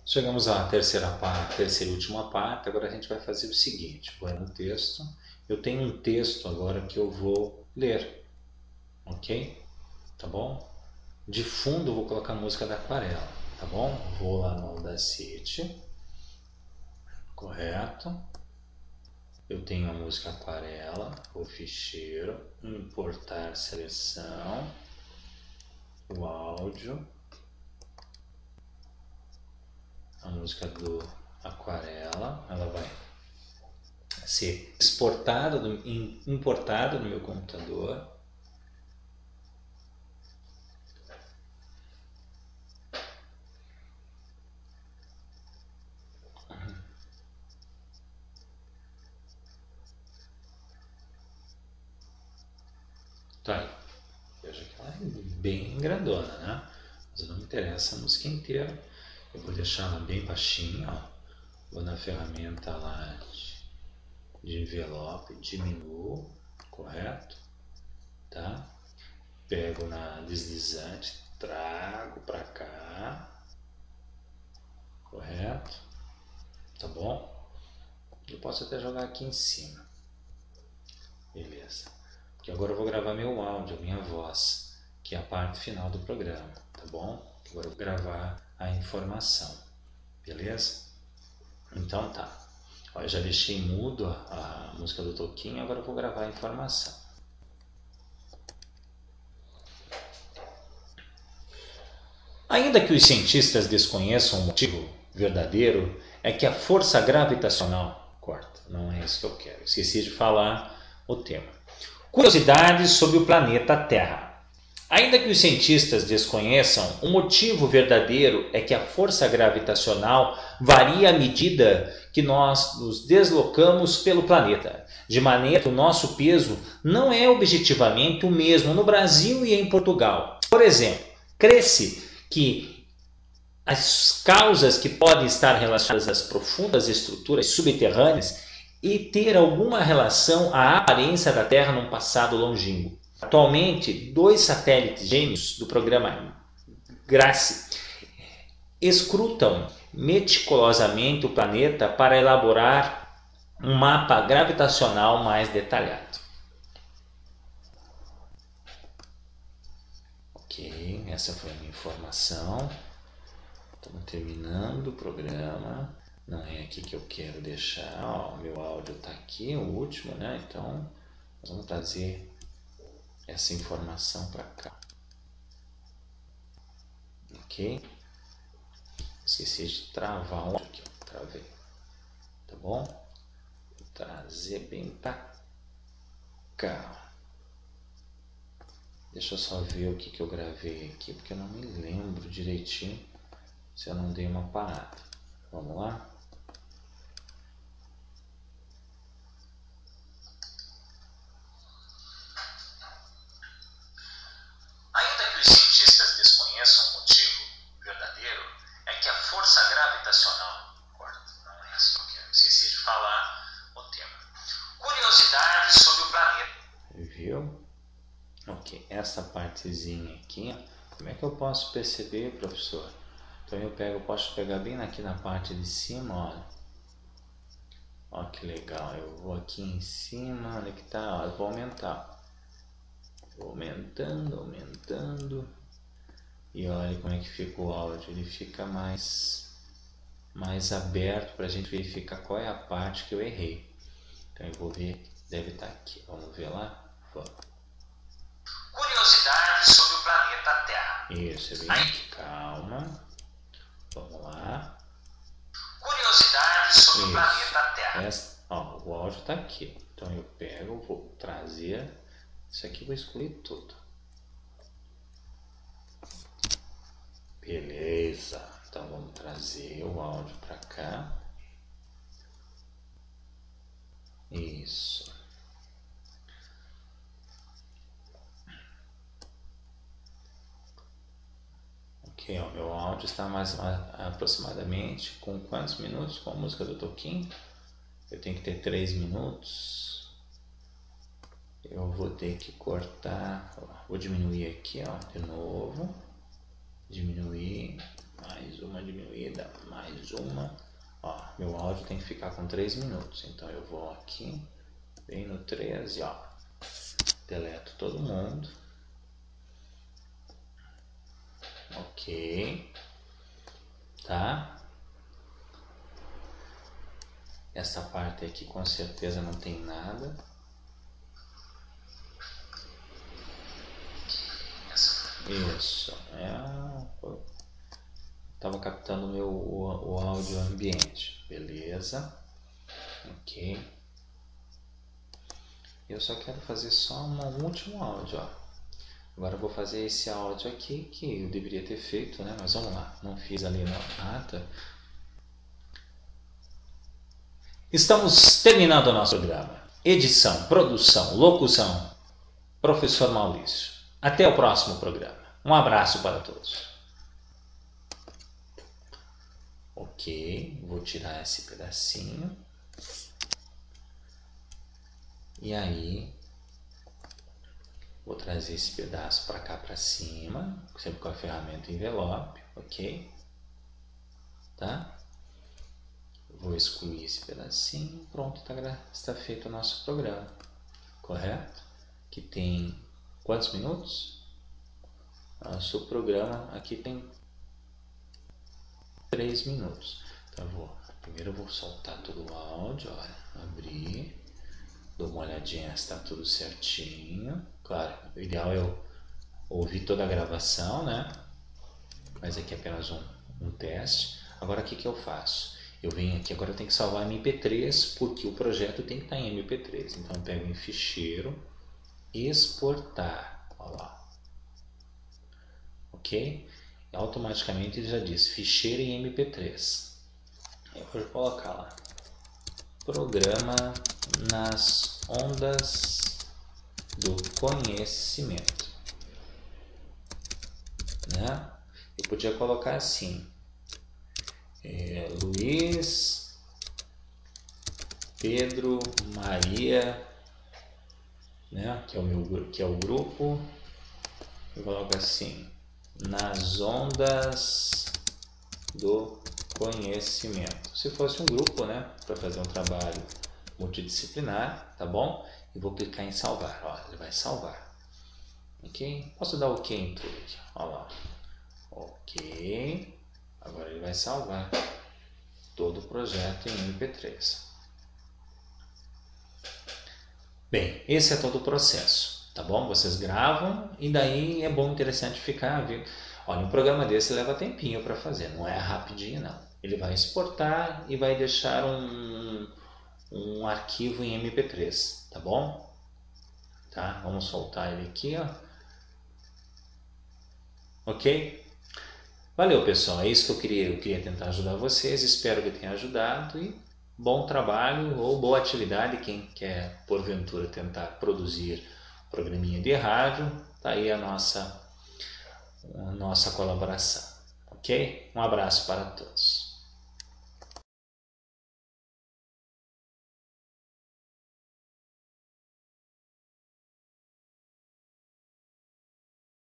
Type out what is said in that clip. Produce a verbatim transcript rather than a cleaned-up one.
Chegamos à terceira parte, terceira e última parte. Agora a gente vai fazer o seguinte: vou no texto. Eu tenho um texto agora que eu vou ler, ok? Tá bom? De fundo eu vou colocar a música da Aquarela, tá bom? Vou lá no Audacity, correto? Eu tenho a música Aquarela, o ficheiro, importar seleção, o áudio, a música do Aquarela, ela vai ser exportada, importada no meu computador. Tá aí. Veja que ela é bem grandona, né? Mas não me interessa a música inteira. Eu vou deixar ela bem baixinha, ó. Vou na ferramenta lá de envelope, diminuo, correto? Tá? Pego na deslizante, trago para cá, correto? Tá bom? Eu posso até jogar aqui em cima. Beleza. Porque agora eu vou gravar meu áudio, minha voz, que é a parte final do programa, tá bom? Agora eu vou gravar a informação, beleza? Então tá. Ó, eu já deixei mudo a, a música do Toquinho, agora eu vou gravar a informação. Ainda que os cientistas desconheçam o motivo verdadeiro, é que a força gravitacional... Corta, não é isso que eu quero. Esqueci de falar o tema. Curiosidades sobre o planeta Terra. Ainda que os cientistas desconheçam, o motivo verdadeiro é que a força gravitacional varia à medida que nós nos deslocamos pelo planeta, de maneira que o nosso peso não é objetivamente o mesmo no Brasil e em Portugal. Por exemplo, crê-se que as causas que podem estar relacionadas às profundas estruturas subterrâneas e ter alguma relação à aparência da Terra num passado longínquo. Atualmente, dois satélites gêmeos do programa Grace escrutam meticulosamente o planeta para elaborar um mapa gravitacional mais detalhado. Ok, essa foi a minha informação. Estamos terminando o programa. Não é aqui que eu quero deixar. Ó, o meu áudio está aqui, o último, né? Então, vamos trazer essa informação para cá. Ok? Esqueci de travar o áudio aqui, ó. Travei. Tá bom? Vou trazer bem para cá. Deixa eu só ver o que, que eu gravei aqui, porque eu não me lembro direitinho se eu não dei uma parada. Vamos lá? Ainda que os cientistas desconheçam o motivo verdadeiro, é que a força gravitacional... Corta, não é isso que eu quero. Esqueci de falar o tema. Curiosidades sobre o planeta. Viu? Ok, essa partezinha aqui, como é que eu posso perceber, professor? Então eu pego, posso pegar bem aqui na parte de cima, olha. Olha que legal, eu vou aqui em cima, onde que tá? Ó, eu vou aumentar. Vou aumentando, aumentando. E olha como é que fica o áudio, ele fica mais, mais aberto para a gente verificar qual é a parte que eu errei. Então eu vou ver, deve estar aqui, vamos ver lá? Vamos. Curiosidades sobre o planeta Terra. Isso, é bem aqui, calma. Vamos lá. Curiosidades sobre Isso. o planeta Terra. Essa, ó, o áudio está aqui. Então eu pego, vou trazer. Isso aqui eu vou excluir tudo. Beleza. Então vamos trazer o áudio para cá. Isso. Ok, ó, meu áudio está mais aproximadamente com quantos minutos? Com a música do Toquinho? Eu tenho que ter três minutos. Eu vou ter que cortar. Vou diminuir aqui, ó, de novo. Diminuir. Mais uma diminuída. programa. Mais uma. Ó, meu áudio tem que ficar com três minutos. Então eu vou aqui, bem no treze, ó. Deleto todo mundo. Ok. Tá? Essa parte aqui com certeza não tem nada. Isso. É... Estava captando meu, o, o áudio ambiente. Beleza. Ok. Eu só quero fazer só um último áudio, ó. Agora eu vou fazer esse áudio aqui que eu deveria ter feito, né? Mas vamos lá. Não fiz ali na ata. Estamos terminando o nosso programa. Edição, produção, locução. Professor Maurício. Até o próximo programa. Um abraço para todos. Ok, vou tirar esse pedacinho. E aí, vou trazer esse pedaço para cá para cima, sempre com a ferramenta envelope, ok? Tá? Vou excluir esse pedacinho, pronto, tá, está feito o nosso programa, correto? Que tem quantos minutos? Nosso programa aqui tem três minutos. Então, eu vou, primeiro eu vou soltar todo o áudio, olha, abrir, dou uma olhadinha se está tudo certinho. Claro, o ideal é eu ouvir toda a gravação, né? Mas aqui é apenas um, um teste. Agora o que, que eu faço? Eu venho aqui, agora eu tenho que salvar M P três, porque o projeto tem que estar em M P três. Então eu pego em ficheiro, exportar, olha lá. Ok? E automaticamente ele já diz ficheiro em M P três. Eu vou colocar lá. Programa nas ondas do conhecimento. Né? Eu podia colocar assim. É, Luiz, Pedro, Maria, né, que é o meu que é o grupo. Eu coloco assim, nas ondas do conhecimento. Se fosse um grupo, né, para fazer um trabalho multidisciplinar, tá bom? E vou clicar em salvar. Ó, ele vai salvar. Ok? Posso dar OK em tudo aqui. Ó lá. Ok. Agora ele vai salvar todo o projeto em M P três. Bem, esse é todo o processo, tá bom? Vocês gravam e daí é bom, interessante ficar, viu? Olha, um programa desse leva tempinho para fazer, não é rapidinho não. Ele vai exportar e vai deixar um, um arquivo em M P três, tá bom? Tá? Vamos soltar ele aqui, ó. Ok? Valeu, pessoal. É isso que eu queria, eu queria tentar ajudar vocês. Espero que tenha ajudado e bom trabalho ou boa atividade. Quem quer, porventura, tentar produzir programinha de rádio, tá aí a nossa, a nossa colaboração. Ok? Um abraço para todos.